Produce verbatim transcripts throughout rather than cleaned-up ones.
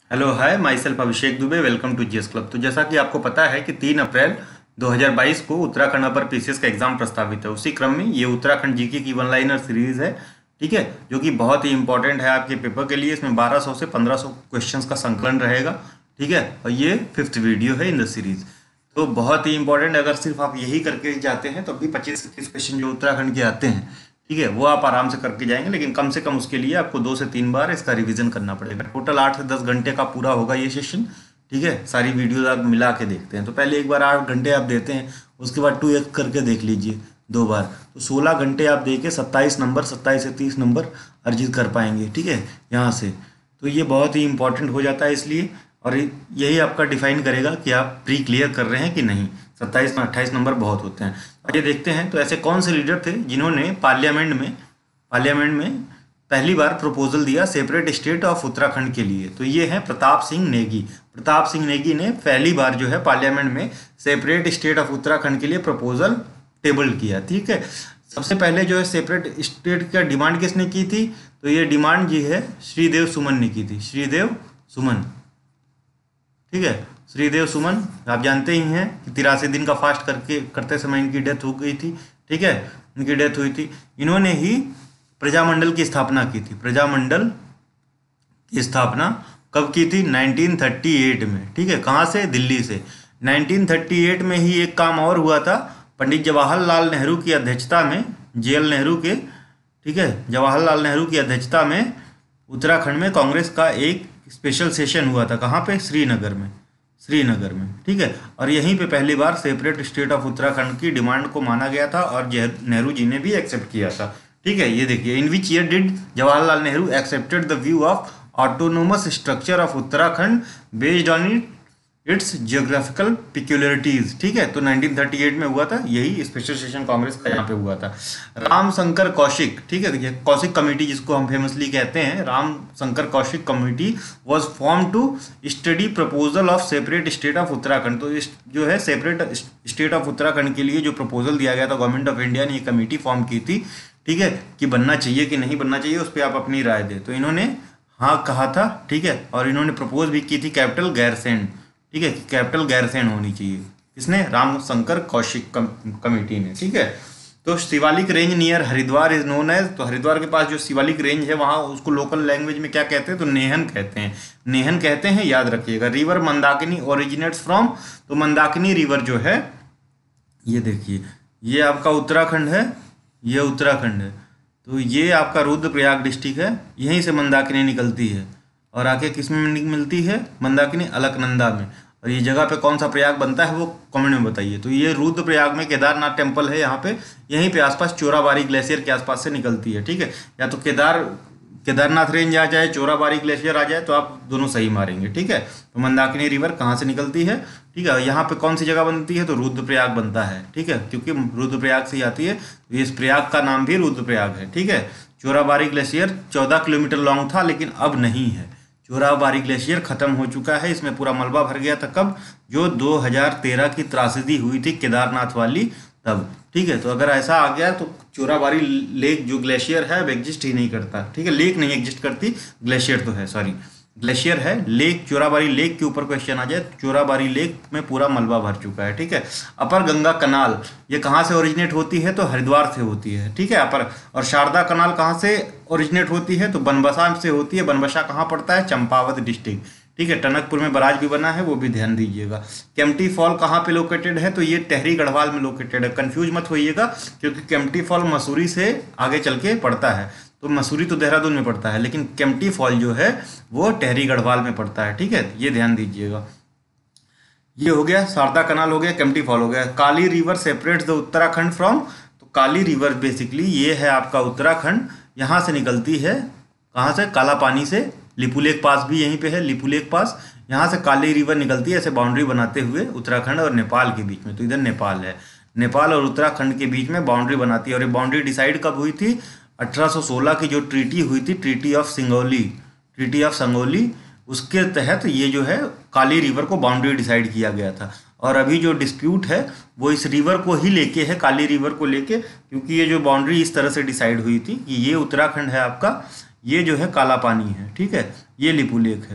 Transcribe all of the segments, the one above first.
Hello hi, myself Abhishek Dubey. Welcome to GS club. तो जैसा कि आपको पता है कि तीन अप्रैल दो हज़ार बाईस को उत्तराखंड अपर पीसीएस का एग्जाम प्रस्तावित है। उसी क्रम में ये उत्तराखंड जीके की वन लाइनर सीरीज है, ठीक है, जो कि बहुत ही इंपॉर्टेंट है आपके पेपर के लिए। इसमें बारह सौ से पंद्रह सौ क्वेश्चंस का संकलन रहेगा, ठीक है, और ये फिफ्थ वीडियो है इन द सीरीज। तो बहुत ही इंपॉर्टेंट, अगर सिर्फ आप यही करके जाते हैं तो अभी पच्चीस से तीस क्वेश्चन जो उत्तराखंड के आते हैं, ठीक है, वो आप आराम से करके जाएंगे। लेकिन कम से कम उसके लिए आपको दो से तीन बार इसका रिवीजन करना पड़ेगा। टोटल आठ से दस घंटे का पूरा होगा ये सेशन, ठीक है। सारी वीडियोज आप मिला के देखते हैं तो पहले एक बार आठ घंटे आप देते हैं, उसके बाद टू एक्स करके देख लीजिए दो बार, तो सोलह घंटे आप दे के सत्ताईस नंबर सत्ताईस से तीस नंबर अर्जित कर पाएंगे, ठीक है, यहाँ से। तो ये बहुत ही इंपॉर्टेंट हो जाता है इसलिए, और यही आपका डिफाइन करेगा कि आप प्री क्लियर कर रहे हैं कि नहीं। सत्ताईस में अट्ठाईस नंबर बहुत होते हैं। आइए देखते हैं, तो ऐसे कौन से लीडर थे जिन्होंने पार्लियामेंट में पार्लियामेंट में पहली बार प्रपोजल दिया सेपरेट स्टेट ऑफ उत्तराखंड के लिए। तो ये है प्रताप सिंह नेगी। प्रताप सिंह नेगी ने पहली बार जो है पार्लियामेंट में सेपरेट स्टेट ऑफ उत्तराखंड के लिए प्रपोजल टेबल किया, ठीक है। सबसे पहले जो है सेपरेट स्टेट का डिमांड किसने की थी? तो ये डिमांड जी है श्रीदेव सुमन ने की थी। श्रीदेव सुमन, ठीक है, श्रीदेव सुमन आप जानते ही हैं कि तिरासी दिन का फास्ट करके करते समय इनकी डेथ हो गई थी, ठीक है, इनकी डेथ हुई थी। इन्होंने ही प्रजामंडल की स्थापना की थी। प्रजामंडल की स्थापना कब की थी? नाइनटीन थर्टी एट में, ठीक है। कहाँ से? दिल्ली से। नाइनटीन थर्टी एट में ही एक काम और हुआ था। पंडित जवाहरलाल नेहरू की अध्यक्षता में, जेएल नेहरू के, ठीक है, जवाहरलाल नेहरू की अध्यक्षता में उत्तराखंड में कांग्रेस का एक स्पेशल सेशन हुआ था। कहाँ पे? श्रीनगर में, श्रीनगर में, ठीक है। और यहीं पे पहली बार सेपरेट स्टेट ऑफ उत्तराखंड की डिमांड को माना गया था और नेहरू जी ने भी एक्सेप्ट किया था, ठीक है। ये देखिए, in which year did Jawaharlal Nehru accepted the view of autonomous structure of Uttarakhand based on it its geographical peculiarities, ठीक है। तो नाइनटीन थर्टी एट में हुआ था, यही स्पेशल सेशन कांग्रेस का यहाँ पे हुआ था। राम शंकर कौशिक, ठीक है, देखिए कौशिक कमेटी जिसको हम फेमसली कहते हैं, Ram Shankar Kaushik committee was form to study proposal of separate state of Uttarakhand. तो इस जो है सेपरेट स्टेट ऑफ उत्तराखंड के लिए जो प्रपोजल दिया गया था, गवर्नमेंट ऑफ इंडिया ने ये कमेटी फॉर्म की थी, ठीक है, कि बनना चाहिए कि नहीं बनना चाहिए, उस पर आप अपनी राय दें। तो इन्होंने हाँ कहा था, ठीक है, और इन्होंने प्रपोज भी की थी कैपिटल गैरसैंण, ठीक है, कैपिटल गैरसैंण होनी चाहिए। किसने? राम शंकर कौशिक कम, कमेटी ने, ठीक है। तो Shivalik range near Haridwar is known as, तो हरिद्वार के पास जो शिवालिक रेंज है वहाँ उसको लोकल लैंग्वेज में क्या कहते हैं? तो नेहन कहते हैं, नेहन कहते हैं, याद रखिएगा। रिवर मंदाकिनी ओरिजिनेट्स फ्रॉम, तो मंदाकिनी रिवर जो है, ये देखिए, ये आपका उत्तराखंड है, ये उत्तराखंड है, तो ये आपका रुद्रप्रयाग डिस्ट्रिक्ट है, यहीं से मंदाकिनी निकलती है और आके किस में मिलती है? मंदाकिनी अलकनंदा में। और ये जगह पे कौन सा प्रयाग बनता है वो कमेंट में बताइए। तो ये रुद्रप्रयाग में केदारनाथ टेम्पल है यहाँ पे, यहीं पे आसपास चोराबाड़ी ग्लेशियर के आसपास से निकलती है, ठीक है। या तो केदार केदारनाथ रेंज आ जाए, चोराबाड़ी ग्लेशियर आ जाए, तो आप दोनों सही मारेंगे, ठीक है। तो मंदाकिनी रिवर कहाँ से निकलती है, ठीक है, यहाँ पे कौन सी जगह बनती है? तो रुद्रप्रयाग बनता है, ठीक है, क्योंकि रुद्रप्रयाग से ही आती है, तो इस प्रयाग का नाम भी रुद्रप्रयाग है, ठीक है। चोराबाड़ी ग्लेशियर चौदह किलोमीटर लॉन्ग था, लेकिन अब नहीं है। चोराबाड़ी ग्लेशियर खत्म हो चुका है, इसमें पूरा मलबा भर गया था। कब? जो दो हज़ार तेरह की त्रासदी हुई थी केदारनाथ वाली, तब, ठीक है। तो अगर ऐसा आ गया तो चोराबाड़ी लेक जो ग्लेशियर है अब एग्जिस्ट ही नहीं करता, ठीक है। लेक नहीं एग्जिस्ट करती, ग्लेशियर तो है, सॉरी, ग्लेशियर है। लेक, चोराबाड़ी लेक के ऊपर क्वेश्चन आ जाए, चोराबाड़ी लेक में पूरा मलबा भर चुका है, ठीक है। अपर गंगा कनाल ये कहाँ से ओरिजिनेट होती है? तो हरिद्वार से होती है, ठीक है, अपर। और शारदा कनाल कहाँ से ओरिजिनेट होती है? तो बनबसा से होती है। बनबसा कहाँ पड़ता है? चंपावत डिस्ट्रिक्ट, ठीक है। टनकपुर में बराज भी बना है, वो भी ध्यान दीजिएगा। केम्प्टी फॉल कहाँ पे लोकेटेड है? तो ये टेहरी गढ़वाल में लोकेटेड है। कंफ्यूज मत होइएगा, क्योंकि केम्प्टी फॉल मसूरी से आगे चल के पड़ता है। तो मसूरी तो देहरादून में पड़ता है, लेकिन केम्प्टी फॉल जो है वो टेहरी गढ़वाल में पड़ता है, ठीक है, ये ध्यान दीजिएगा। ये हो गया, शारदा कनाल हो गया, केम्प्टी फॉल हो गया। Kali river separates the Uttarakhand from, तो काली रिवर बेसिकली ये है आपका उत्तराखंड, यहाँ से निकलती है। कहाँ से? काला पानी से। लिपुलेख पास भी यहीं पे है, लिपुलेख पास, यहाँ से काली रिवर निकलती है ऐसे बाउंड्री बनाते हुए उत्तराखंड और नेपाल के बीच में। तो इधर नेपाल है, नेपाल और उत्तराखंड के बीच में बाउंड्री बनाती है। और ये बाउंड्री डिसाइड कब हुई थी? अठारह सौ सोलह की जो ट्रीटी हुई थी, treaty of Singauli, treaty of Sangoli, उसके तहत ये जो है काली रिवर को बाउंड्री डिसाइड किया गया था। और अभी जो डिस्प्यूट है वो इस रिवर को ही लेके है, काली रिवर को लेके, क्योंकि ये जो बाउंड्री इस तरह से डिसाइड हुई थी कि ये उत्तराखंड है आपका, ये जो है काला पानी है, ठीक है, ये लिपुलेख है।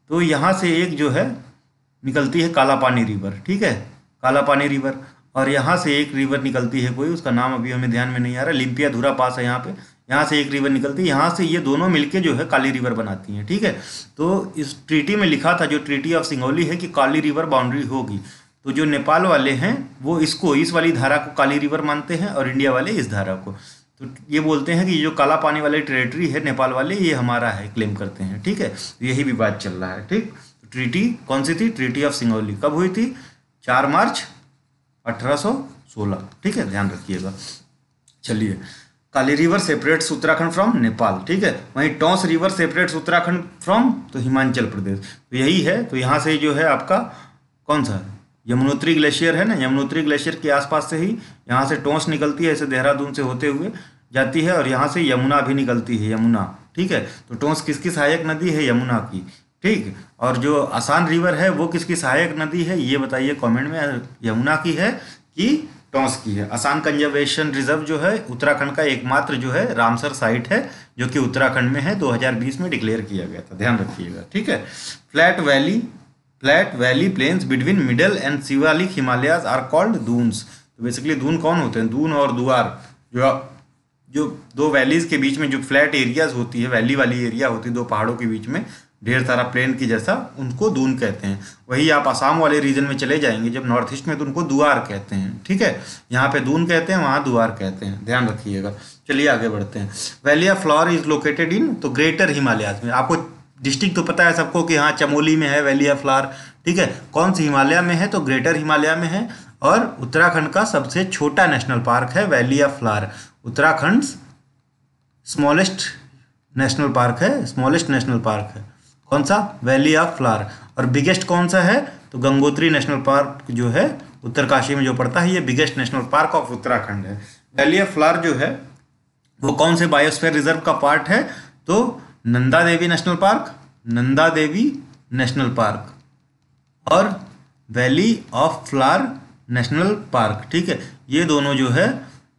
तो यहाँ से एक जो है निकलती है काला पानी रिवर, ठीक है, काला पानी रिवर, और यहाँ से एक रिवर निकलती है कोई, उसका नाम अभी हमें ध्यान में नहीं आ रहा, लिम्पिया धुरा पास है यहाँ पे, यहाँ से एक रिवर निकलती है, यहाँ से ये दोनों मिलके जो है काली रिवर बनाती हैं, ठीक है। तो इस ट्रीटी में लिखा था, जो ट्रीटी ऑफ सिंगौली है, कि काली रिवर बाउंड्री होगी। तो जो नेपाल वाले हैं वो इसको, इस वाली धारा को काली रिवर मानते हैं, और इंडिया वाले इस धारा को। तो ये बोलते हैं कि ये जो काला पानी वाली टेरिटरी है नेपाल वाले, ये हमारा है, क्लेम करते हैं, ठीक है। यही विवाद चल रहा है, ठीक। तो ट्रीटी कौन सी थी? ट्रीटी ऑफ सिंगौली कब हुई थी? चार मार्च अठारह सौ सोलह, ठीक है, ध्यान रखिएगा। चलिए, Kali river separates Uttarakhand from Nepal, ठीक है। वहीं Tons river separates Uttarakhand from तो हिमाचल प्रदेश। तो यही है। तो यहाँ से जो है आपका कौन सा यमुनोत्री ग्लेशियर है ना, यमुनोत्री ग्लेशियर के आसपास से ही यहाँ से टॉन्स निकलती है, ऐसे देहरादून से होते हुए जाती है, और यहाँ से यमुना भी निकलती है, यमुना, ठीक है। तो टॉन्स किसकी सहायक नदी है? यमुना की, ठीक। और जो आसान रिवर है वो किसकी सहायक नदी है, ये बताइए कमेंट में, यमुना की है कि टॉन्स की है। आसान कंजर्वेशन रिजर्व जो है उत्तराखंड का एकमात्र जो है रामसर साइट है, जो कि उत्तराखंड में है, दो हज़ार बीस में डिक्लेयर किया गया था, ध्यान रखिएगा, ठीक है। Flat valley flat valley plains between middle and Shivalik Himalayas are called Doons. तो बेसिकली दून कौन होते हैं? दून और दुआर, जो जो दो वैलीज के बीच में जो फ्लैट एरियाज होती है, वैली वाली एरिया होती है दो पहाड़ों के बीच में, ढेर सारा प्लेन की जैसा, उनको दून कहते हैं। वही आप आसाम वाले रीजन में चले जाएंगे जब नॉर्थ ईस्ट में, तो उनको दुआर कहते हैं, ठीक है। यहाँ पे दून कहते हैं, वहाँ दुआर कहते हैं, ध्यान रखिएगा। चलिए आगे बढ़ते हैं। Valley of flower is located in तो ग्रेटर हिमालयाज में। आपको डिस्ट्रिक्ट तो पता है सबको कि हाँ चमोली में है वैली ऑफ फ्लावर, ठीक है। कौन सी हिमालय में है? तो ग्रेटर हिमालय में है। और उत्तराखंड का सबसे छोटा नेशनल पार्क है valley of flower. Uttarakhand smallest national park है, स्मॉलेस्ट नेशनल पार्क है कौन सा? Valley of flower. और बिगेस्ट कौन सा है? तो गंगोत्री नेशनल पार्क जो है उत्तरकाशी में जो पड़ता है, ये biggest national park of Uttarakhand है। वैली ऑफ फ्लावर जो है वो कौन से बायोस्फीयर रिजर्व का पार्ट है? तो Nanda Devi national park, Nanda Devi national park और valley of flower national park, ठीक है। ये दोनों जो है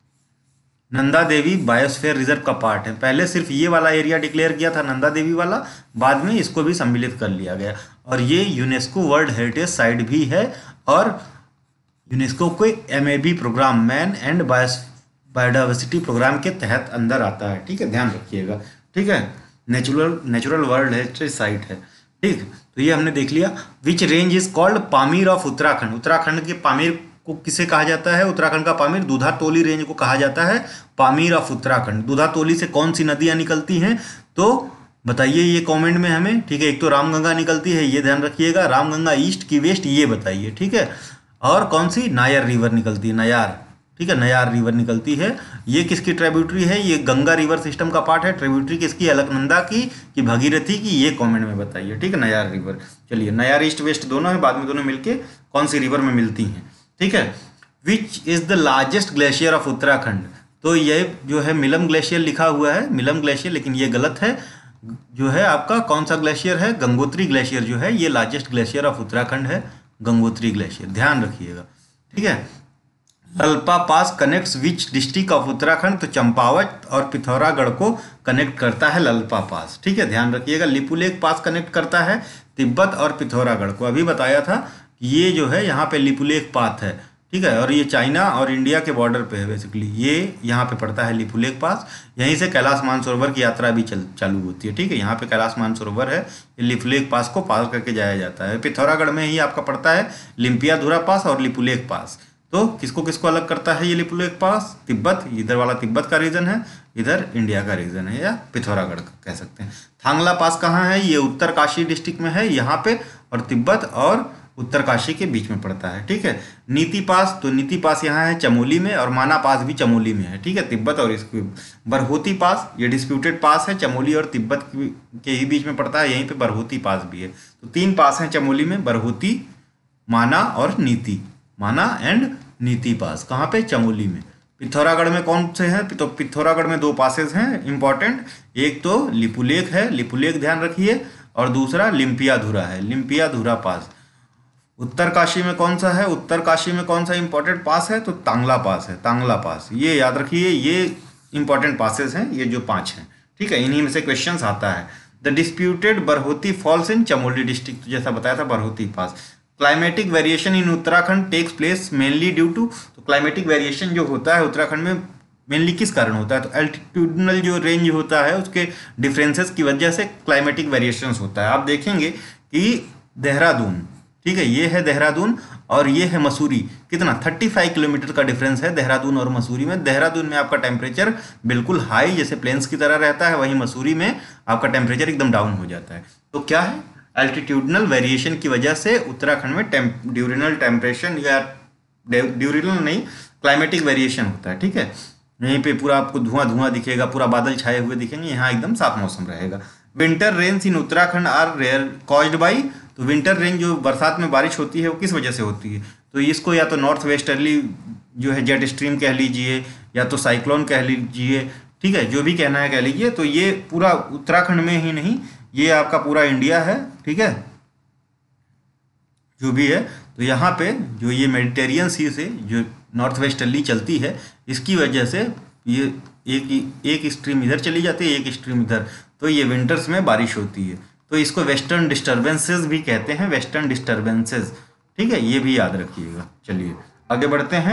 नंदा देवी बायोस्फीयर रिजर्व का पार्ट है। पहले सिर्फ ये वाला एरिया डिक्लेयर किया था नंदा देवी वाला, बाद में इसको भी सम्मिलित कर लिया गया। और ये यूनेस्को वर्ल्ड हेरिटेज साइट भी है, और यूनेस्को के M A B programme, man and biodiversity programme के तहत अंदर आता है, ठीक है, ध्यान रखिएगा, ठीक है। Natural natural world heritage site है, ठीक। तो ये हमने देख लिया। Which range is called Pamir of Uttarakhand. Uttarakhand के पामीर को किसे कहा जाता है? उत्तराखंड का पामीर दूधातोली रेंज को कहा जाता है पामीर ऑफ उत्तराखंड। दूधातोली से कौन सी नदियां निकलती हैं? तो बताइए ये कमेंट में हमें, ठीक है। एक तो रामगंगा निकलती है, ये ध्यान रखिएगा, रामगंगा ईस्ट की वेस्ट, ये बताइए, ठीक है। और कौन सी? नायर रिवर निकलती है, नयार, ठीक है, नयार रिवर निकलती है। ये किसकी ट्रिब्यूटरी है? ये गंगा रिवर सिस्टम का पार्ट है। ट्रिब्यूटरी किसकी? अलकनंदा की कि भगीरथी की? ये कमेंट में बताइए, ठीक है, नयार रिवर। चलिए, नयार ईस्ट वेस्ट दोनों है, बाद में दोनों मिलके कौन सी रिवर में मिलती हैं, ठीक है। Which is the largest glacier of Uttarakhand. तो ये जो है मिलम ग्लेशियर लिखा हुआ है, मिलम ग्लेशियर, लेकिन ये गलत है। जो है आपका कौन सा ग्लेशियर है? गंगोत्री ग्लेशियर जो है ये लार्जेस्ट ग्लेशियर ऑफ उत्तराखंड है, गंगोत्री ग्लेशियर, ध्यान रखिएगा, ठीक है। Lalpa pass connects which district of Uttarakhand? तो चंपावत और पिथौरागढ़ को कनेक्ट करता है लल्पा पास, ठीक है, ध्यान रखिएगा। लिपुलेख पास कनेक्ट करता है तिब्बत और पिथौरागढ़ को। अभी बताया था ये जो है यहाँ पे लिपुलेख पास है, ठीक है। और ये चाइना और इंडिया के बॉर्डर पे है बेसिकली, ये यहाँ पे पड़ता है लिपुलेख पास। यहीं से कैलाश मानसरोवर की यात्रा भी चल चालू होती है, ठीक है। यहाँ पे कैलाश मानसरोवर है, लिपुलेख पास को पार करके जाया जाता है। पिथौरागढ़ में ही आपका पड़ता है लिम्पियाधुरा पास और लिपुलेख पास। तो किसको किसको अलग करता है ये लिपुलेख पास? तिब्बत, इधर वाला तिब्बत का रीजन है, इधर इंडिया का रीजन है, या पिथौरागढ़ का कह सकते हैं। थांगला पास कहाँ है? ये उत्तरकाशी डिस्ट्रिक्ट में है, यहाँ पे, और तिब्बत और उत्तरकाशी के बीच में पड़ता है, ठीक है। नीति पास, तो नीति पास यहाँ है चमोली में, और माना पास भी चमोली में है, ठीक है, तिब्बत और इसके। बरहोती पास, ये डिस्प्यूटेड पास है, चमोली और तिब्बत के ही बीच में पड़ता है, यहीं पे बरहोती पास भी है। तो तीन पास हैं चमोली में, बरहोती, माना और नीति। माना एंड नीति पास कहाँ पे? चमोली में। पिथौरागढ़ में कौन से हैं? तो पिथौरागढ़ में दो पासेस हैं इंपॉर्टेंट, एक तो लिपुलेख है, लिपुलेख ध्यान रखिए, और दूसरा लिम्पियाधुरा है, लिम्पियाधुरा पास। उत्तरकाशी में कौन सा है? उत्तरकाशी में कौन सा इंपॉर्टेंट पास है? तो तांगला पास है, तांगला पास, ये याद रखिए, ये इंपॉर्टेंट पासेस हैं, ये जो पांच हैं, ठीक है। इन्हीं में से क्वेश्चंस आता है। The disputed Barahoti falls in Chamoli district, तो जैसा बताया था Barahoti pass. Climatic variation in Uttarakhand takes place mainly due to, तो क्लाइमेटिक वेरिएशन जो होता है उत्तराखंड में मेनली किस कारण होता है, तो एल्टीट्यूडनल जो रेंज होता है उसके डिफरेंसेस की वजह से क्लाइमेटिक वेरिएशंस होता है। आप देखेंगे कि देहरादून, ठीक है, ये है देहरादून और ये है मसूरी, कितना पैंतीस किलोमीटर का डिफरेंस है देहरादून और मसूरी में। देहरादून में आपका टेम्परेचर बिल्कुल हाई जैसे प्लेन्स की तरह रहता है, वहीं मसूरी में आपका टेम्परेचर एकदम डाउन हो जाता है। तो क्या है, एल्टीट्यूडनल वेरिएशन की वजह से उत्तराखंड में टेम ड्यूरिनल टेम्परेचर या ड्यूरिनल नहीं क्लाइमेटिक वेरिएशन होता है, ठीक है। यहीं पे पूरा आपको धुआं धुआं दिखेगा, पूरा बादल छाए हुए दिखेंगे, यहाँ एकदम साफ मौसम रहेगा। Winter rains in Uttarakhand are rare caused by, तो विंटर रेन जो बरसात में बारिश होती है वो किस वजह से होती है, तो इसको या तो नॉर्थ वेस्टर्ली जो है जेट स्ट्रीम कह लीजिए या तो साइक्लोन कह लीजिए, ठीक है, जो भी कहना है कह लीजिए। तो ये पूरा उत्तराखंड में ही नहीं, ये आपका पूरा इंडिया है, ठीक है, जो भी है। तो यहाँ पे जो ये मेडिटेरियन सी से जो नॉर्थ वेस्टर्ली चलती है, इसकी वजह से ये एक एक स्ट्रीम इधर चली जाती है, एक स्ट्रीम इधर, तो ये विंटर्स में बारिश होती है। तो इसको वेस्टर्न डिस्टर्बेंसेस भी कहते हैं, वेस्टर्न डिस्टर्बेंसेस, ठीक है, ये भी याद रखिएगा। चलिए आगे बढ़ते हैं।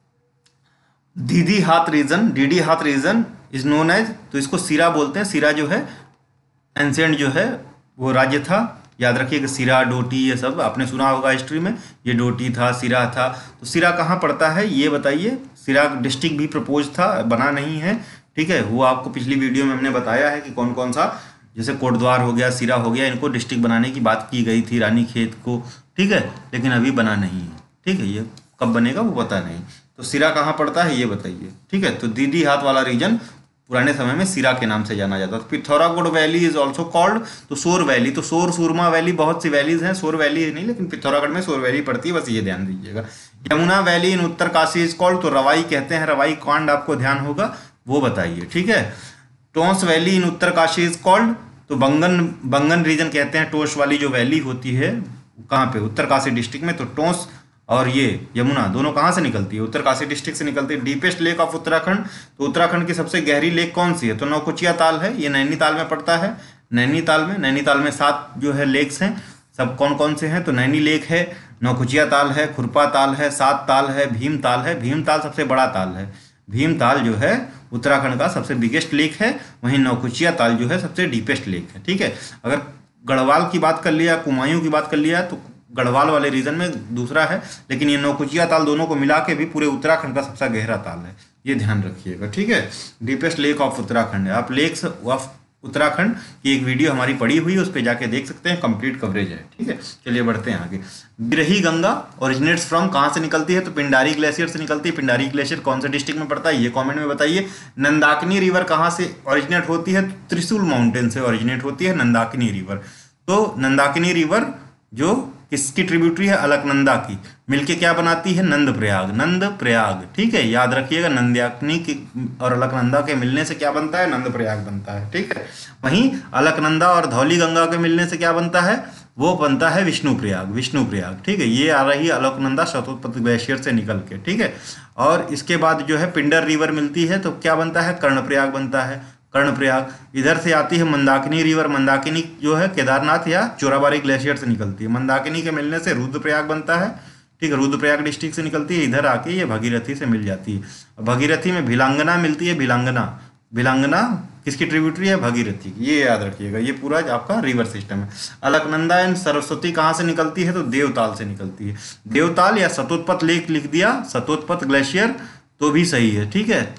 Didihat region, Didihat region is known as, तो इसको सिरा बोलते हैं। सिरा जो है एंशिएंट जो है वो राज्य था, याद रखिए कि सिरा डोटी ये सब आपने सुना होगा हिस्ट्री में, ये डोटी था सिरा था। तो सिरा कहाँ पड़ता है ये बताइए, सिरा डिस्ट्रिक्ट भी प्रपोज था, बना नहीं है, ठीक है, वो आपको पिछली वीडियो में हमने बताया है कि कौन कौन सा, जैसे कोटद्वार हो गया, सिरा हो गया, इनको डिस्ट्रिक्ट बनाने की बात की गई थी, रानीखेत को, ठीक है, लेकिन अभी बना नहीं है, ठीक है, ये कब बनेगा वो पता नहीं। तो सिरा कहाँ पड़ता है ये बताइए, ठीक है। तो दीदी हाथ वाला रीजन पुराने समय में सिरा के नाम से जाना जाता था। Pithoragarh valley is also called, तो सोर वैली, तो सोर सुरमा वैली, बहुत सी वैलीज हैं, सोर वैली नहीं लेकिन पिथौरागढ़ में सोर वैली पड़ती है, बस ये ध्यान दीजिएगा। Yamuna valley in Uttarkashi is called, तो रवाई कहते हैं, रवाई कांड आपको ध्यान होगा वो बताइए, ठीक है। Tons valley in Uttarkashi is called, तो बंगन बंगन रीजन कहते हैं, टोंस वाली जो वैली होती है कहाँ पे, उत्तर काशी डिस्ट्रिक्ट में। तो टोंस और ये यमुना दोनों कहाँ से निकलती है, उत्तर काशी डिस्ट्रिक्ट से निकलती है। डीपेस्ट लेक ऑफ उत्तराखंड, तो उत्तराखंड की सबसे गहरी लेक कौन सी है, तो नौकुचिया ताल है, ये नैनीताल में पड़ता है। नैनीताल में नैनीताल में सात जो है लेक्स हैं, सब कौन कौन से हैं, तो नैनी लेक है, नौकुचिया ताल है, खुरपा ताल है, सात ताल है, भीम ताल है। भीम ताल सबसे बड़ा ताल है, भीम ताल जो है उत्तराखंड का सबसे बिगेस्ट लेक है, वहीं नौकुचिया ताल जो है सबसे डीपेस्ट लेक है, ठीक है। अगर गढ़वाल की बात कर लिया, कुमायूं की बात कर लिया, तो गढ़वाल वाले रीजन में दूसरा है, लेकिन ये नौकुचिया ताल दोनों को मिला के भी पूरे उत्तराखंड का सबसे गहरा ताल है, ये ध्यान रखिएगा, ठीक है। डीपेस्ट लेक ऑफ उत्तराखंड है, आप लेक्स ऑफ उत्तराखंड की एक वीडियो हमारी पड़ी हुई है, उस पर जाके देख सकते हैं, कंप्लीट कवरेज है, ठीक है। चलिए बढ़ते हैं आगे। बिरही गंगा ओरिजिनेट्स फ्रॉम, कहाँ से निकलती है, तो पिंडारी ग्लेशियर से निकलती है। पिंडारी ग्लेशियर कौन से डिस्ट्रिक्ट में पड़ता है ये कमेंट में बताइए। नंदाकिनी रिवर कहाँ से ओरिजिनेट होती है, तो त्रिशूल माउंटेन से ओरिजिनेट होती है नंदाकिनी रिवर। तो नंदाकिनी रिवर जो किसकी ट्रिब्यूटरी है, अलकनंदा की, मिलके क्या बनाती है, नंद प्रयाग, नंद प्रयाग, ठीक है, याद रखिएगा। नंदाकिनी की और अलकनंदा के मिलने से क्या बनता है, नंद प्रयाग बनता है, ठीक है। वहीं अलकनंदा और धौली गंगा के मिलने से क्या बनता है, वो बनता है विष्णु प्रयाग, विष्णु प्रयाग, ठीक है। ये आ रही है अलकनंदा शतोत्पथ ग्लेशियर से निकल के, ठीक है। और इसके बाद जो है पिंडर रिवर मिलती है, तो क्या बनता है, कर्णप्रयाग बनता है, कर्णप्रयाग। इधर से आती है मंदाकिनी रिवर, मंदाकिनी जो है केदारनाथ या चोराबाड़ी ग्लेशियर से निकलती है। मंदाकिनी के मिलने से रुद्रप्रयाग बनता है, ठीक है, रुद्रप्रयाग डिस्ट्रिक्ट से निकलती है, इधर आके ये भगीरथी से मिल जाती है। भगीरथी में भिलांगना मिलती है, भिलांगना, भिलांगना किसकी ट्रिब्यूटरी है, भगीरथी की, ये याद रखिएगा, ये पूरा आपका रिवर सिस्टम है। अलकनंदा एंड सरस्वती कहाँ से निकलती है, तो देवताल से निकलती है। देवताल या सतोत्पथ लेक लिख दिया, सतोत्पथ ग्लेशियर तो भी सही है, ठीक है,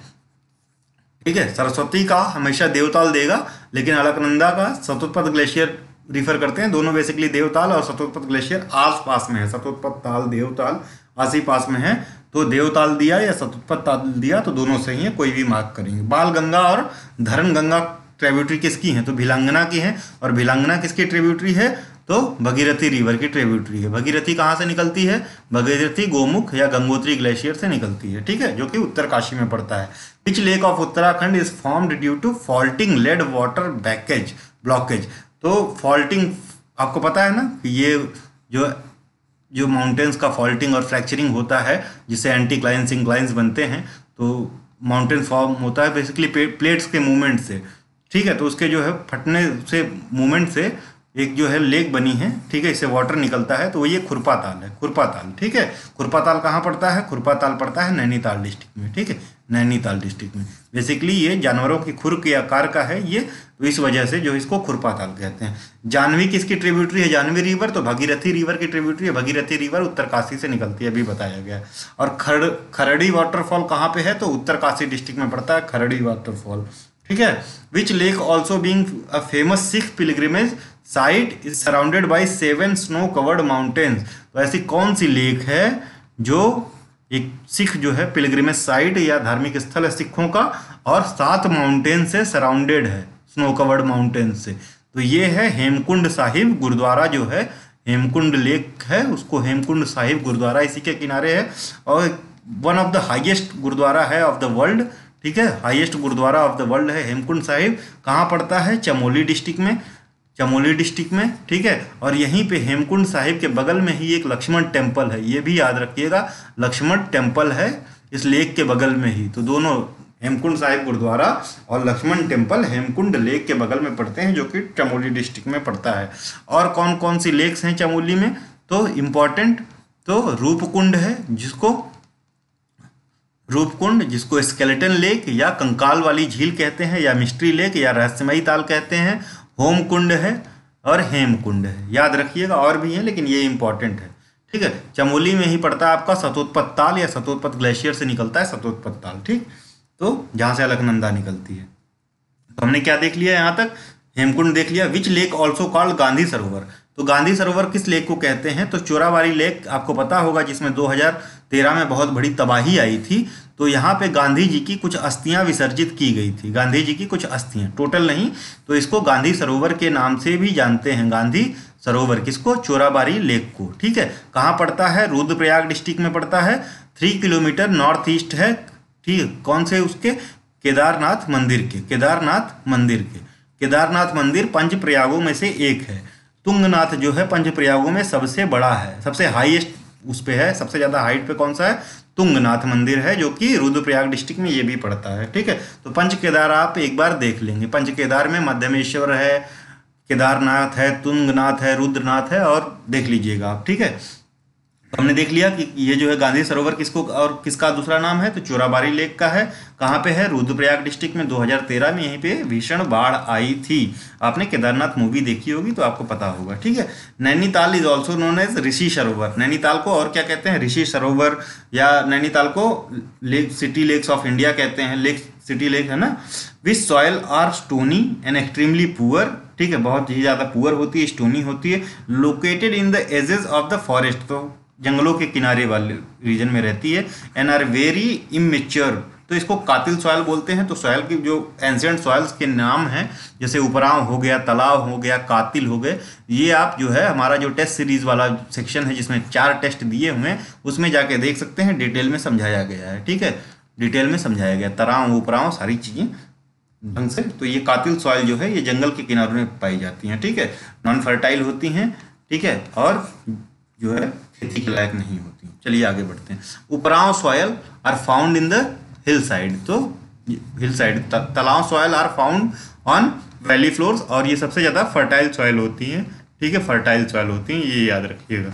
ठीक है। सरस्वती का हमेशा देवताल देगा, लेकिन अलकनंदा का सतोत्पथ ग्लेशियर रिफर करते हैं, दोनों बेसिकली देवताल और सतोत्पथ ग्लेशियर आस पास में है, सतोत्पथ ताल देवताल आस ही पास में है, तो देवताल दिया या सतोत्पथ ताल दिया तो दोनों सही है, कोई भी मार्क करेंगे। बाल गंगा और धरण गंगा ट्रिब्यूटरी किसकी है, तो भिलांगना की है, और भिलांगना किसकी ट्रिब्यूटरी है, तो भगीरथी रिवर की ट्रिब्यूटरी है। भगीरथी कहाँ से निकलती है, भगीरथी गोमुख या गंगोत्री ग्लेशियर से निकलती है, ठीक है, जो कि उत्तरकाशी में पड़ता है। Which lake of Uttarakhand is formed due to faulting led water बैकेज ब्लॉकेज, तो फॉल्टिंग आपको पता है ना कि ये जो जो माउंटेन्स का फॉल्टिंग और फ्रैक्चरिंग होता है, जिससे एंटी क्लाइंस इंक्लाइंस बनते हैं, तो माउंटेन फॉर्म होता है बेसिकली प्लेट्स के मूवमेंट से, ठीक है। तो उसके जो है फटने से, मूवमेंट से एक जो है लेक बनी है, ठीक है, इससे वाटर निकलता है, तो ये खुरपा ताल है, खुरपा ताल, ठीक है। खुरपा ताल कहाँ पड़ता है? खुरपा ताल पड़ता है नैनीताल डिस्ट्रिक्ट में, ठीक है, नैनीताल डिस्ट्रिक्ट में। बेसिकली ये जानवरों की खुर के आकार का है ये, तो इस वजह से जो इसको खुरपा ताल कहते हैं। जानवी किसकी ट्रिब्यूटरी है? जानवी रिवर तो भागीरथी रिवर की ट्रिब्यूटरी है। भागीरथी रिवर उत्तरकाशी से निकलती है, अभी बताया गया है। और खड़ खरड़ी वाटरफॉल कहाँ पे है? तो उत्तरकाशी डिस्ट्रिक्ट में पड़ता है खरड़ी वाटरफॉल, ठीक है। Which lake also being a famous Sikh pilgrimage site is surrounded by seven snow covered mountains. तो ऐसी कौन सी लेक है जो एक सिख जो है पिलग्रिमेज साइट या धार्मिक स्थल है सिखों का, और सात माउंटेन से सराउंडेड है, स्नो कवर्ड माउंटेन से? तो ये है हेमकुंड साहिब गुरुद्वारा जो है, हेमकुंड लेक है, उसको हेमकुंड साहिब गुरुद्वारा इसी के किनारे है। और one of the highest gurudwara है ऑफ द वर्ल्ड, ठीक है, highest gurudwara of the world है हेमकुंड साहिब। कहाँ पड़ता है? चमोली डिस्ट्रिक्ट में, चमोली डिस्ट्रिक्ट में, ठीक है। और यहीं पे हेमकुंड साहिब के बगल में ही एक लक्ष्मण टेम्पल है, ये भी याद रखिएगा, लक्ष्मण टेम्पल है इस लेक के बगल में ही। तो दोनों हेमकुंड साहिब गुरुद्वारा और लक्ष्मण टेम्पल हेमकुंड लेक के बगल में पड़ते हैं, जो कि चमोली डिस्ट्रिक्ट में पड़ता है। और कौन कौन सी लेक्स हैं चमोली में? तो इम्पॉर्टेंट, तो रूपकुंड है, जिसको रूपकुंड जिसको स्केलेटन लेक या कंकाल वाली झील कहते हैं, या मिस्ट्री लेक या रहस्यमयी ताल कहते हैं। होमकुंड है और हेमकुंड है, याद रखिएगा। और भी हैं लेकिन ये इंपॉर्टेंट है, ठीक है। चमोली में ही पड़ता है आपका सतोत्पत ताल, या सतोत्पत ग्लेशियर से निकलता है सतोत्पत ताल, ठीक, तो जहाँ से अलकनंदा निकलती है। तो हमने क्या देख लिया यहाँ तक? हेमकुंड देख लिया। Which lake also called Gandhi Sarovar. तो गांधी सरोवर किस लेक को कहते हैं? तो चोराबाड़ी लेक आपको पता होगा, जिसमें दो हज़ार तेरह में बहुत बड़ी तबाही आई थी। तो यहाँ पे गांधी जी की कुछ अस्थियां विसर्जित की गई थी, गांधी जी की कुछ अस्थियां, टोटल नहीं। तो इसको गांधी सरोवर के नाम से भी जानते हैं, गांधी सरोवर किसको? चोराबाड़ी लेक को, ठीक है। कहाँ पड़ता है? रुद्रप्रयाग डिस्ट्रिक्ट में पड़ता है, थ्री किलोमीटर नॉर्थ ईस्ट है, ठीक है। कौन से? उसके केदारनाथ मंदिर के, केदारनाथ मंदिर के। केदारनाथ मंदिर पंच प्रयागों में से एक है। तुंगनाथ जो है पंच प्रयागों में सबसे बड़ा है, सबसे हाईएस्ट उस पे है, सबसे ज्यादा हाइट पे कौन सा है? तुंगनाथ मंदिर है, जो कि रुद्रप्रयाग डिस्ट्रिक्ट में ये भी पड़ता है, ठीक है। तो पंच केदार आप एक बार देख लेंगे। पंच केदार में मध्यमेश्वर है, केदारनाथ है, तुंगनाथ है, रुद्रनाथ है, और देख लीजिएगा आप, ठीक है। तो हमने देख लिया कि ये जो है गांधी सरोवर किसको और किसका दूसरा नाम है? तो चोराबाड़ी लेक का है। कहाँ पे है? रुद्रप्रयाग डिस्ट्रिक्ट में। दो हज़ार तेरह में यहीं पे भीषण बाढ़ आई थी। आपने केदारनाथ मूवी देखी होगी तो आपको पता होगा, ठीक है। Nainital is also known as Rishi Sarovar. Nainital को और क्या कहते हैं? ऋषि सरोवर, या नैनीताल को lake city lakes of India कहते हैं, लेक सिटी लेक है ना। Which soil are stony and extremely poor, ठीक है, बहुत ही ज़्यादा पुअर होती है, स्टोनी होती है। Located in the edges of the forest, तो जंगलों के किनारे वाले रीजन में रहती है। एंड आर वेरी इमेच्योर, तो इसको कातिल सॉयल बोलते हैं। तो सॉयल की जो एंशिएंट सॉयल्स के नाम हैं, जैसे उपरांव हो गया, तालाब हो गया, कातिल हो गए, ये आप जो है हमारा जो टेस्ट सीरीज वाला सेक्शन है जिसमें चार टेस्ट दिए हुए हैं, उसमें जाके देख सकते हैं, डिटेल में समझाया गया है, ठीक है, डिटेल में समझाया गया, तराव उपरांव सारी चीज़ें ढंग से। तो ये कातिल सॉयल जो है ये जंगल के किनारों में पाई जाती हैं, ठीक है, नॉन फर्टाइल होती हैं, ठीक है, और जो है खेती के लायक नहीं होती। चलिए आगे बढ़ते हैं। Upraon soil are found in the hill side, तो hill side Talaon soil are found on valley floors, और ये सबसे ज्यादा फर्टाइल सॉयल होती हैं, ठीक है, फर्टाइल सॉयल होती हैं, ये याद रखिएगा।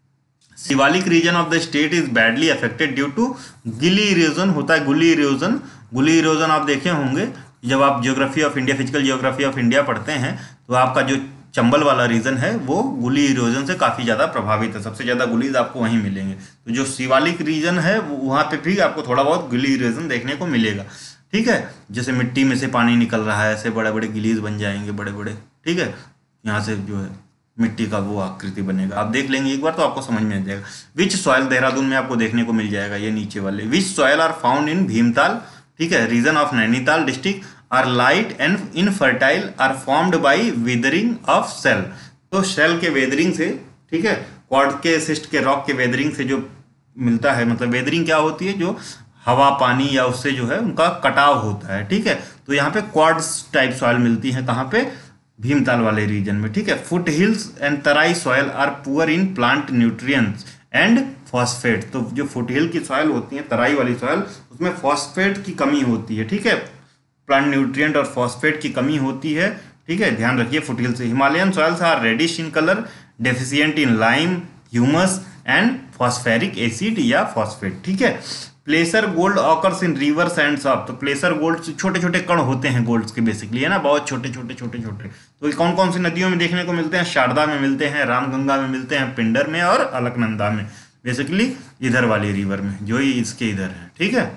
Shivalik region of the state is badly affected due to gully erosion, होता है गुली इरोजन। गुली इरोजन आप देखे होंगे जब आप geography of India, physical geography of India पढ़ते हैं, तो आपका जो चंबल वाला रीजन है वो गुली इरोजन से काफ़ी ज़्यादा प्रभावित है, सबसे ज़्यादा गुलीज आपको वहीं मिलेंगे। तो जो शिवालिक रीजन है वहाँ पे भी आपको थोड़ा बहुत गुली इरोजन देखने को मिलेगा, ठीक है। जैसे मिट्टी में से पानी निकल रहा है, ऐसे बड़े बड़े गिलीज बन जाएंगे, बड़े बड़े, ठीक है, यहाँ से जो है मिट्टी का वो आकृति बनेगा, आप देख लेंगे एक बार तो आपको समझ में आ जाएगा। विच सॉयल देहरादून में आपको देखने को मिल जाएगा, ये नीचे वाले। Which soil are found in Bhimtal, ठीक है, region of Nainital district, are light and infertile, are formed by weathering of shale. तो सेल के वेदरिंग से, ठीक है, क्वार्ट्ज के सिस्ट के रॉक के वेदरिंग से जो मिलता है, मतलब वेदरिंग क्या होती है? जो हवा पानी या उससे जो है उनका कटाव होता है, ठीक है। तो यहाँ पे क्वार्ट्ज टाइप सॉइल मिलती है, कहाँ पे? भीमताल वाले रीजन में, ठीक है। Foot hills and Tarai soil are poor in plant nutrients and phosphate. तो जो फुट हिल की सॉइल होती है, तराई वाली सॉइल, उसमें फॉस्फेट की कमी होती है, ठीक है, प्लांट न्यूट्रिएंट और फॉस्फेट की कमी होती है, ठीक है, ध्यान रखिए फुटहिल से। Himalayan soils are reddish in colour, deficient in lime, humus and phosphoric acid या फॉस्फेट, ठीक है। Placer gold occurs in rivers and सब, तो प्लेसर गोल्ड छोटे छोटे कण होते हैं गोल्ड के बेसिकली, है ना, बहुत छोटे छोटे छोटे छोटे। तो ये कौन कौन सी नदियों में देखने को मिलते हैं? शारदा में मिलते हैं, रामगंगा में मिलते हैं, पिंडर में और अलकनंदा में, बेसिकली इधर वाली रिवर में जो ये इसके इधर है, ठीक है।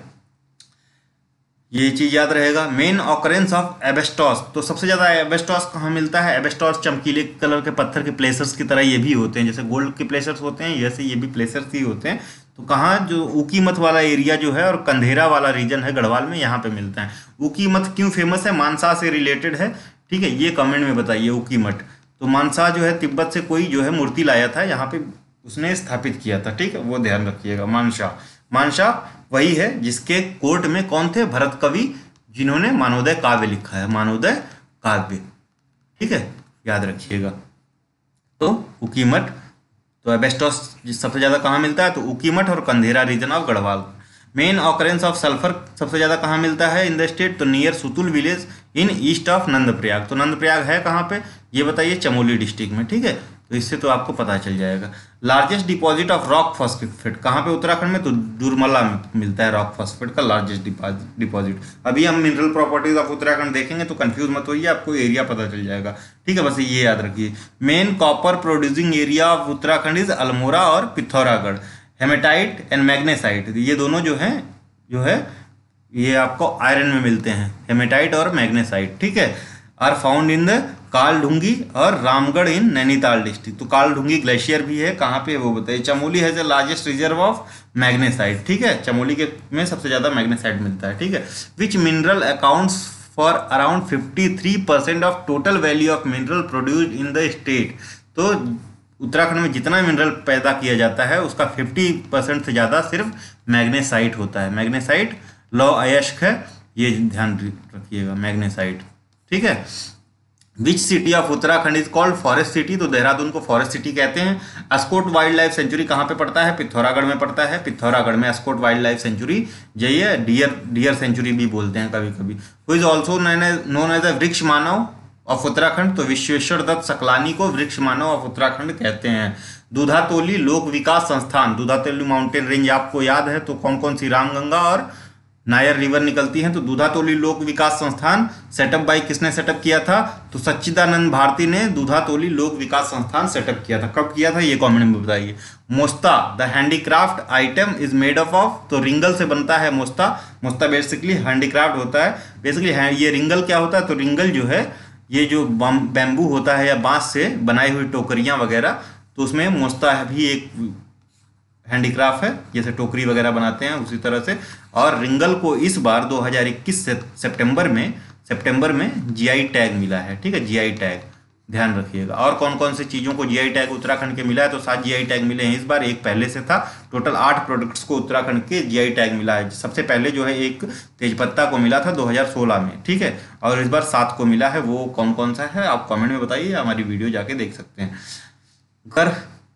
ये चीज याद रहेगा। मेन ऑकरेंस ऑफ एबेस्टॉस, तो सबसे ज्यादा एबेस्टॉस कहाँ मिलता है? एबेस्टॉस चमकीले कलर के पत्थर के प्लेसर्स की तरह ये भी होते हैं, जैसे गोल्ड के प्लेसर्स होते हैं जैसे ये भी प्लेसर्स ही होते हैं। तो कहाँ? जो ऊकीमठ वाला एरिया जो है और कंधेरा वाला रीजन है गढ़वाल में, यहाँ पे मिलता है। ऊकीमठ क्यों फेमस है? मानसा से रिलेटेड है, ठीक है, ये कमेंट में बताइए। ऊकीमठ तो मानसा जो है तिब्बत से कोई जो है मूर्ति लाया था, यहाँ पे उसने स्थापित किया था, ठीक है, वो ध्यान रखिएगा। मानसा मानसा वही है जिसके कोर्ट में कौन थे? भरत कवि, जिन्होंने मानवोदय काव्य लिखा है, मानवोदय काव्य, ठीक है, याद रखिएगा। तो ऊकीमठ, तो एबेस्टॉस सबसे ज्यादा कहाँ मिलता है? तो ऊकीमठ और Kandhera region of Garhwal. Main occurrence of sulphur सबसे ज्यादा कहाँ मिलता है इन द स्टेट? तो near Sutul village in east of Nandprayag. तो नंदप्रयाग है कहाँ पे ये बताइए? चमोली डिस्ट्रिक्ट में, ठीक है, तो इससे तो आपको पता चल जाएगा। Largest deposit of rock phosphate कहाँ पे? उत्तराखंड में, तो दुर्मला में मिलता है रॉक फॉस्फेट का लार्जेस्ट डिपॉजिट। अभी हम मिनरल प्रॉपर्टीज ऑफ उत्तराखंड देखेंगे तो कंफ्यूज मत होइए, आपको एरिया पता चल जाएगा, ठीक है, बस ये याद रखिए। Main copper producing area of Uttarakhand is Almora और पिथौरागढ़। हेमेटाइट एंड मैग्नेसाइट ये दोनों जो हैं जो है ये आपको आयरन में मिलते हैं, हेमेटाइट और मैग्नेसाइट, ठीक है, are found in the Kaladhungi और रामगढ़ इन नैनीताल डिस्ट्रिक्ट। तो कालढुंगी ग्लेशियर भी है, कहाँ पे वो बताइए? चमोली है the largest reserve of magnesite, ठीक है, चमोली के में सबसे ज्यादा मैग्नेसाइट मिलता है, ठीक है। Which mineral accounts for around fifty three percent of total value of mineral produced in the state. तो उत्तराखंड में जितना मिनरल पैदा किया जाता है उसका फिफ्टी परसेंट से ज़्यादा सिर्फ मैग्नेसाइट होता है। मैग्नेसाइट लौ अयस्क है, ये ध्यान रखिएगा, मैग्नेसाइट, ठीक है। Which city of Uttarakhand is called forest city? तो देहरादून को फॉरेस्ट सिटी कहते हैं। अस्कोट वाइल्ड लाइफ सेंचुरी कहाँ पे पड़ता है? पिथौरागढ़ में पड़ता है। पिथौरागढ़ में अस्कोट वाइल्ड लाइफ सेंचुरी, यही है, डियर डियर सेंचुरी भी बोलते हैं कभी कभी। Who is also known as a Vriksh Manav of Uttarakhand? तो विश्वेश्वर दत्त सकलानी को वृक्ष मानव ऑफ उत्तराखंड कहते हैं। दूधातोली लोक विकास संस्थान, दूधातोली माउंटेन रेंज आपको याद है, तो कौन कौन सी? रामगंगा और नायर रिवर निकलती हैं। तो दूधातोली लोक विकास संस्थान सेटअप बाई किसने सेटअप किया था? तो सच्चिदानंद भारती ने दूधातोली लोक विकास संस्थान सेटअप किया था। कब किया था ये कमेंट में बताइए। Most of the handicraft item is made up of, तो रिंगल से बनता है मोस्ता। मोस्ता बेसिकली हैंडीक्राफ्ट होता है, बेसिकली ये रिंगल क्या होता है? तो रिंगल जो है ये जो बैम्बू होता है या बांस से बनाई हुई टोकरियां वगैरह, तो उसमें मोस्ता भी एक हैंडीक्राफ्ट है, जैसे टोकरी वगैरह बनाते हैं उसी तरह से। और रिंगल को इस बार दो हज़ार इक्कीस से सितंबर में सितंबर में जीआई टैग मिला है, ठीक है, जीआई टैग ध्यान रखिएगा। और कौन कौन सी चीज़ों को जीआई टैग उत्तराखंड के मिला है? तो सात जीआई टैग मिले हैं इस बार, एक पहले से था। टोटल आठ प्रोडक्ट्स को उत्तराखंड के जीआई टैग मिला है। सबसे पहले जो है एक तेजपत्ता को मिला था दो हज़ार सोलह में, ठीक है, और इस बार सात को मिला है। वो कौन कौन सा है आप कमेंट में बताइए, हमारी वीडियो जाके देख सकते हैं। कर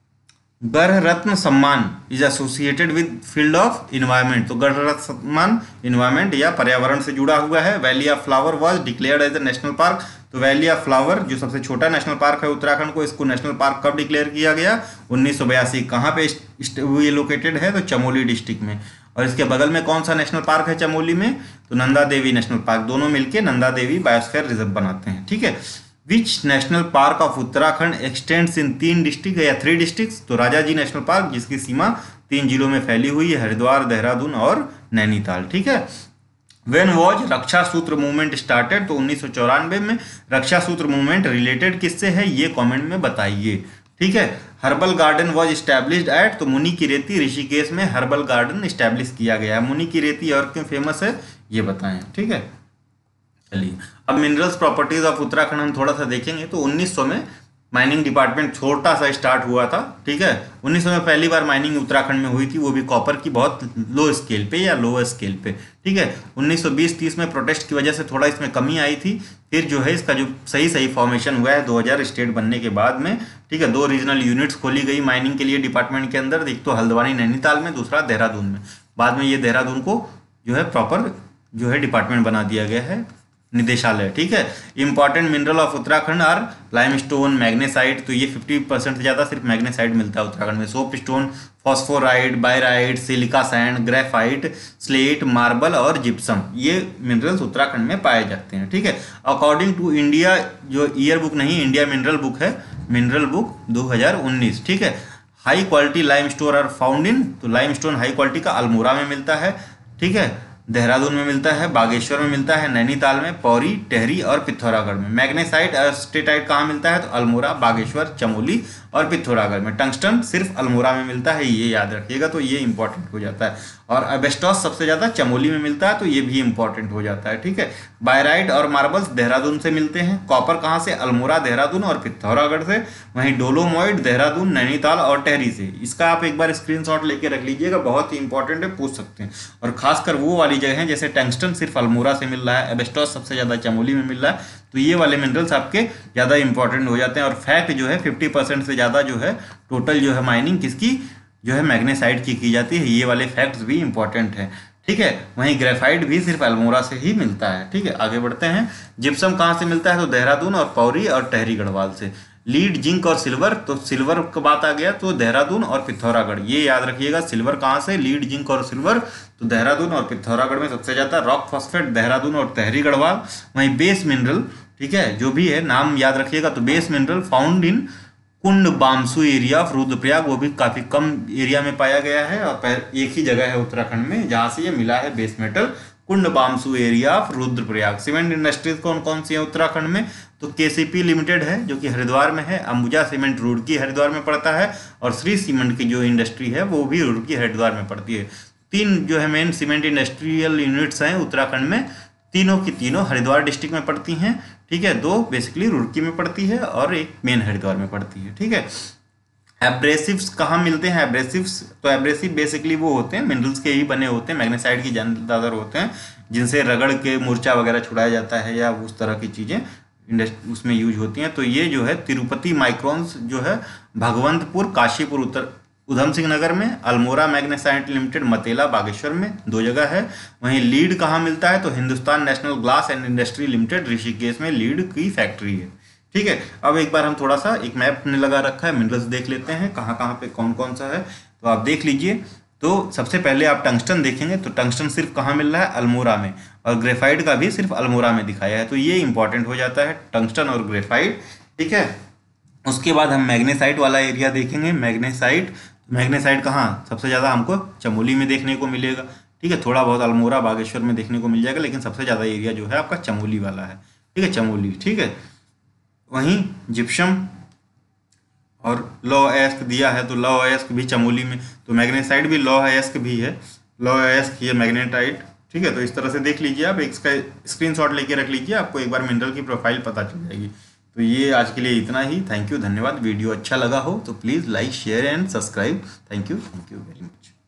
Garh Ratna Samman is associated with field of environment, तो गढ़ रत्न सम्मान इन्वायरमेंट या पर्यावरण से जुड़ा हुआ है। Valley of flower was declared as a national park, तो वैली ऑफ फ्लावर जो सबसे छोटा नेशनल पार्क है उत्तराखंड को, इसको नेशनल पार्क कब डिक्लेयर किया गया? उन्नीस सौ बयासी। कहाँ पे ये लोकेटेड है? तो चमोली डिस्ट्रिक्ट में। और इसके बगल में कौन सा नेशनल पार्क है चमोली में? तो नंदा देवी नेशनल पार्क, दोनों मिलके नंदा देवी बायोस्फीयर रिजर्व बनाते हैं, ठीक है। Which national park of Uttarakhand extends in तीन डिस्ट्रिक्ट या थ्री डिस्ट्रिक्ट्स? तो राजाजी नेशनल पार्क, जिसकी सीमा तीन जिलों में फैली हुई है, हरिद्वार, देहरादून और नैनीताल, ठीक है। वेन वॉज रक्षा सूत्र मूवमेंट स्टार्टेड? तो उन्नीस सौ चौरानवे में। रक्षा सूत्र मूवमेंट रिलेटेड किससे है ये कमेंट में बताइए, ठीक है। Herbal garden was established at? तो मुनि की रेती ऋषिकेश में हर्बल गार्डन स्टैब्लिश किया गया है। मुनि की रेती और क्यों फेमस है ये बताएं, ठीक है। चलिए अब मिनरल्स प्रॉपर्टीज ऑफ उत्तराखंड हम थोड़ा सा देखेंगे। तो उन्नीस सौ में माइनिंग डिपार्टमेंट छोटा सा स्टार्ट हुआ था, ठीक है। उन्नीस सौ में पहली बार माइनिंग उत्तराखंड में हुई थी, वो भी कॉपर की बहुत लो स्केल पे या लोअर स्केल पे, ठीक है। उन्नीस सौ बीस तीस में प्रोटेस्ट की वजह से थोड़ा इसमें कमी आई थी। फिर जो है इसका जो सही सही फॉर्मेशन हुआ है दो हज़ार स्टेट बनने के बाद में, ठीक है। दो रीजनल यूनिट्स खोली गई माइनिंग के लिए डिपार्टमेंट के अंदर, एक तो हल्द्वानी नैनीताल में, दूसरा देहरादून में। बाद में ये देहरादून को जो है प्रॉपर जो है डिपार्टमेंट बना दिया गया है निदेशालय। ठीक है, important mineral of Uttarakhand are limestone, magnesite, तो ये फिफ्टी परसेंट से ज़्यादा सिर्फ मैग्नेसाइट मिलता है उत्तराखंड में। Soap stone, phosphorite, barite, silica sand, graphite, slate, marble और जिप्सम, ये मिनरल्स उत्तराखंड में पाए जाते हैं। ठीक है, अकॉर्डिंग टू इंडिया, जो ईयर बुक नहीं, इंडिया मिनरल बुक है, मिनरल बुक दो हज़ार उन्नीस। ठीक है, high quality limestone are found in, तो लाइमस्टोन हाई क्वालिटी का अल्मोड़ा में मिलता है। ठीक है, देहरादून में मिलता है, बागेश्वर में मिलता है, नैनीताल में, पौरी, टेहरी और पिथौरागढ़ में। मैग्नेसाइट एस्टेटाइट कहाँ मिलता है, तो अल्मोड़ा, बागेश्वर, चमोली और पिथौरागढ़ में। टंगस्टन सिर्फ अल्मोड़ा में मिलता है, ये याद रखिएगा, तो ये इंपॉर्टेंट हो जाता है। और एबेस्टॉस सबसे ज़्यादा चमोली में मिलता है, तो ये भी इंपॉर्टेंट हो जाता है। ठीक है, बायराइट और मार्बल्स देहरादून से मिलते हैं। कॉपर कहाँ से, अल्मोड़ा, देहरादून और पिथौरागढ़ से। वहीं डोलोमॉइड देहरादून, नैनीताल और टेहरी से। इसका आप एक बार स्क्रीनशॉट लेके रख लीजिएगा, बहुत ही इंपॉर्टेंट है, पूछ सकते हैं। और खासकर वो वाली जगह है जैसे टंगस्टन सिर्फ अल्मोड़ा से मिल रहा है, एबेस्टॉस सबसे ज़्यादा चमोली में मिल रहा है, तो ये वाले मिनरल्स आपके ज़्यादा इंपॉर्टेंट हो जाते हैं। और फैक्ट जो है फिफ्टी परसेंट से ज़्यादा जो है टोटल जो है माइनिंग किसकी जो है मैग्नेसाइट की की जाती है, ये वाले फैक्ट्स भी इंपॉर्टेंट है। ठीक है, वहीं ग्रेफाइट भी सिर्फ अल्मोड़ा से ही मिलता है। ठीक है, आगे बढ़ते हैं। जिप्सम कहाँ से मिलता है, तो देहरादून और पौरी और टेहरी गढ़वाल से। लीड, जिंक और सिल्वर, तो सिल्वर का बात आ गया तो देहरादून और पिथौरागढ़, ये याद रखिएगा। सिल्वर कहाँ से, लीड, जिंक और सिल्वर, तो देहरादून और पिथौरागढ़ में सबसे ज़्यादा। रॉक फॉस्फेट देहरादून और टेहरी गढ़वाल। वहीं बेस मिनरल, ठीक है, जो भी है नाम याद रखिएगा, तो base mineral found in Kund Bamsu area of Rudraprayag, वो भी काफ़ी कम एरिया में पाया गया है और एक ही जगह है उत्तराखंड में जहाँ से ये मिला है base metal, Kund Bamsu area of Rudraprayag. Cement industries कौन कौन सी है उत्तराखंड में, तो केसीपी लिमिटेड है जो कि हरिद्वार में है, अंबुजा सीमेंट रुड़की हरिद्वार में पड़ता है, और श्री सीमेंट की जो इंडस्ट्री है वो भी रुड़की हरिद्वार में पड़ती है। तीन जो है मेन सीमेंट इंडस्ट्रियल यूनिट्स हैं उत्तराखंड में, तीनों की तीनों हरिद्वार डिस्ट्रिक्ट में पड़ती हैं। ठीक है, दो बेसिकली रुड़की में पड़ती है और एक मेन हरिद्वार में पड़ती है। ठीक है, एब्रेसिव्स कहाँ मिलते हैं, एब्रेसिव्स, तो एब्रेसिव बेसिकली वो होते हैं मिनरल्स के ही बने होते हैं, मैग्नेसाइट की ज़्यादातर होते हैं, जिनसे रगड़ के मूर्छा वगैरह छुड़ाया जाता है या उस तरह की चीज़ें उसमें यूज होती हैं। तो ये जो है तिरुपति माइक्रोन्स जो है भगवंतपुर, काशीपुर, उत्तर उधम सिंह नगर में, अल्मोड़ा मैग्नेसाइट लिमिटेड मतेला बागेश्वर में, दो जगह है। वहीं लीड कहाँ मिलता है, तो Hindustan national glass and industry limited Rishikesh में लीड की फैक्ट्री है। ठीक है, अब एक बार हम थोड़ा सा एक मैप ने लगा रखा है, मिनरल्स देख लेते हैं कहाँ कहाँ पे कौन कौन सा है, तो आप देख लीजिए। तो सबसे पहले आप टंगस्टन देखेंगे, तो टंगस्टन सिर्फ कहाँ मिल रहा है, अल्मोड़ा में, और ग्रेफाइट का भी सिर्फ अल्मोड़ा में दिखाया है, तो ये इंपॉर्टेंट हो जाता है टंगस्टन और ग्रेफाइट। ठीक है, उसके बाद हम मैग्नेसाइट वाला एरिया देखेंगे। मैग्नेसाइट मैग्नेसाइट कहाँ सबसे ज़्यादा हमको चमोली में देखने को मिलेगा। ठीक है, थोड़ा बहुत अल्मोड़ा बागेश्वर में देखने को मिल जाएगा, लेकिन सबसे ज़्यादा एरिया जो है आपका चमोली वाला है। ठीक है, चमोली। ठीक है, वहीं जिप्सम और लॉ एस्क दिया है, तो लॉ एस्क भी चमोली में, तो मैग्नेसाइट भी लॉ एस्क भी है, लॉ एस्क ये मैग्नेटाइट। ठीक है, तो इस तरह से देख लीजिए आप, एक इसका स्क्रीनशॉट लेके रख लीजिए, आपको एक बार मिनरल की प्रोफाइल पता चल जाएगी। तो ये आज के लिए इतना ही। थैंक यू, धन्यवाद। वीडियो अच्छा लगा हो तो please like, share and subscribe. Thank you, thank you very much.